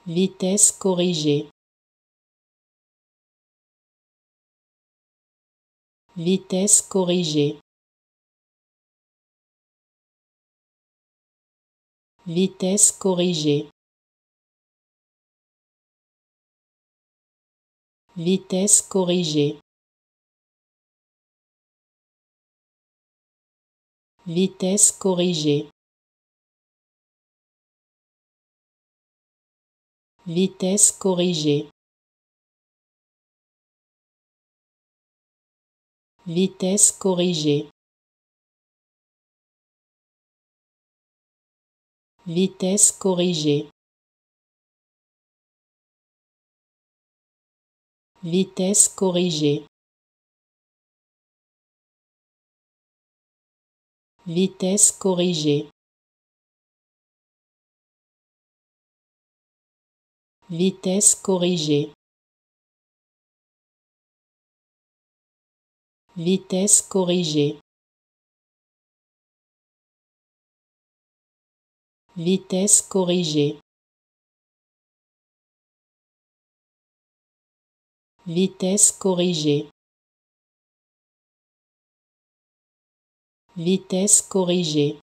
Vitesse corrigée. Vitesse corrigée. Vitesse corrigée. Vitesse corrigée. Vitesse corrigée. Vitesse corrigée. Vitesse corrigée. Vitesse corrigée. Vitesse corrigée. Vitesse corrigée. Vitesse corrigée. Vitesse corrigée. Vitesse corrigée. Vitesse corrigée. Vitesse corrigée.